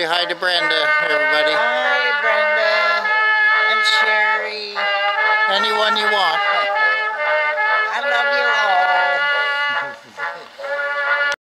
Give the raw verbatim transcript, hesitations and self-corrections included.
hi to Brenda, everybody. Hi, Brenda and Sherry. Anyone you want. I love you